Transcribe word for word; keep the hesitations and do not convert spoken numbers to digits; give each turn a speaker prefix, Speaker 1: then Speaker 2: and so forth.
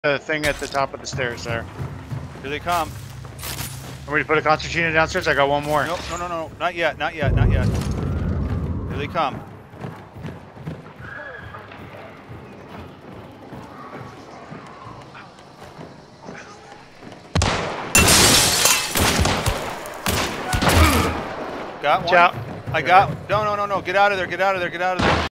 Speaker 1: the thing at the top of the stairs there.
Speaker 2: Here they come.
Speaker 1: Want me to put a concertina downstairs? I got one more.
Speaker 2: Nope, no, no, no, not yet, not yet, not yet. Here they come. Got one.
Speaker 1: Out.
Speaker 2: I got. No, no, no, no. Get out of there. Get out of there. Get out of there.